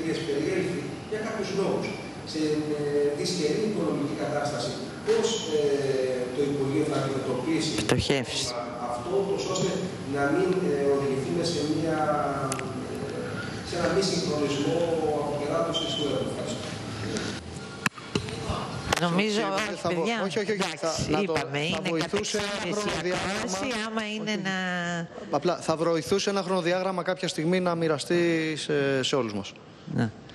οποίες περιέλθει για κάποιους λόγους σε δυσχερή οικονομική κατάσταση, πώς το Υπουργείο θα αντιμετωπίσει αυτό, ώστε να μην οδηγηθούμε σε ένα μη συγχρονισμό αποκεράτωσης του έργου. Νομίζω, παιδιά, όχι, είπαμε, είναι βοηθούσε άμα είναι να... Απλά θα βοηθούσε ένα χρονοδιάγραμμα κάποια στιγμή να μοιραστεί σε όλους μας. Ναι.